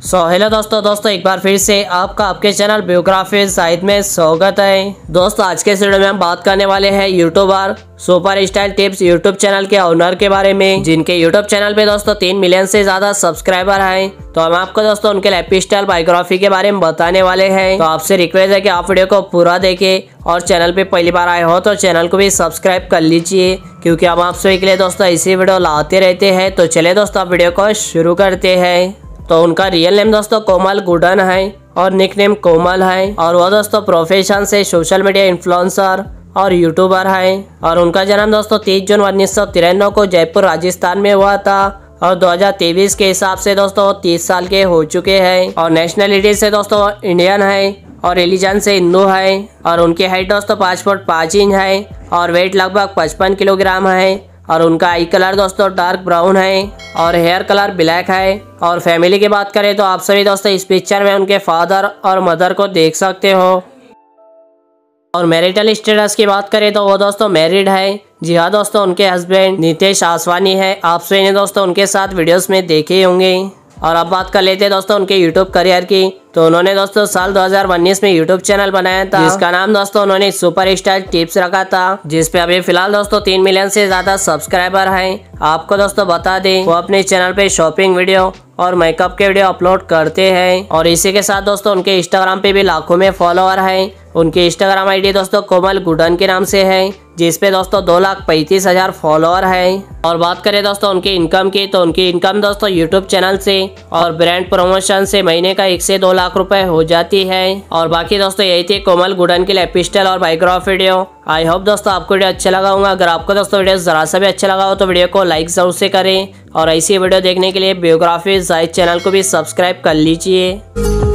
Hello दोस्तों एक बार फिर से आपका आपके चैनल बायोग्राफी साइट में स्वागत है। दोस्तों आज के इस वीडियो में हम बात करने वाले हैं YouTuber super style tips YouTube channel के ओनर के बारे में, जिनके यूट्यूब चैनल पे दोस्तों 3 मिलियन से ज्यादा सब्सक्राइबर हैं। तो हम आपको दोस्तों उनके लाइफ स्टाइल बायोग्राफी के बारे में बताने वाले हैं। तो आपसे रिक्वेस्ट है कि आप वीडियो को पूरा देखें और चैनल पे पहली बार आए हो तो चैनल को भी सब्सक्राइब कर लीजिए, क्योंकि हम आप सभी के लिए दोस्तों ऐसी वीडियो लाते रहते हैं। तो चले दोस्तों आप वीडियो को शुरू करते हैं। तो उनका रियल नेम दोस्तों कोमल गुडन है और निक नेम कोमल है, और वो दोस्तों प्रोफेशन से सोशल मीडिया इन्फ्लुएंसर और यूट्यूबर है। और उनका जन्म दोस्तों 30 जून 1993 को जयपुर राजस्थान में हुआ था, और 2023 के हिसाब से दोस्तों 30 साल के हो चुके हैं। और नेशनलिटी से दोस्तों इंडियन है और रिलीजन से हिंदू है। और उनकी हाइट दोस्तों 5 फुट 5 इंच है और वेट लगभग 55 किलोग्राम है। और उनका आई कलर दोस्तों डार्क ब्राउन है और हेयर कलर ब्लैक है। और फैमिली की बात करें तो आप सभी दोस्तों इस पिक्चर में उनके फादर और मदर को देख सकते हो। और मैरिटल स्टेटस की बात करें तो वो दोस्तों मैरिड है। जी हाँ दोस्तों, उनके हस्बैंड नितेश आसवानी है। आप सभी ने दोस्तों उनके साथ वीडियोस में देखे होंगे। और अब बात कर लेते हैं दोस्तों उनके यूट्यूब करियर की। तो उन्होंने दोस्तों साल 2019 में यूट्यूब चैनल बनाया था, जिसका नाम दोस्तों उन्होंने सुपर स्टाइल टिप्स रखा था, जिसपे अभी फिलहाल दोस्तों 3 मिलियन से ज्यादा सब्सक्राइबर हैं। आपको दोस्तों बता दें वो अपने चैनल पे शॉपिंग वीडियो और मेकअप के वीडियो अपलोड करते हैं। और इसी के साथ दोस्तों उनके इंस्टाग्राम पे भी लाखों में फॉलोअर हैं। उनकी इंस्टाग्राम आईडी दोस्तों कोमल गुडन के नाम से है, जिसपे दोस्तों 2,35,000 फॉलोअर हैं। और बात करें दोस्तों उनकी इनकम की, तो उनकी इनकम दोस्तों यूट्यूब चैनल से और ब्रांड प्रमोशन से महीने का 1 से 2 लाख रुपए हो जाती है। और बाकी दोस्तों यही थी कोमल गुडन की लाइफ स्टाइल और बायोग्राफी वीडियो। आई होप दोस्तों आपको वीडियो अच्छा लगा होगा। अगर आपको दोस्तों वीडियो जरा सा भी अच्छा लगा हो तो वीडियो को लाइक जरूर से करें, और ऐसी वीडियो देखने के लिए बायोग्राफी साइट चैनल को भी सब्सक्राइब कर लीजिए।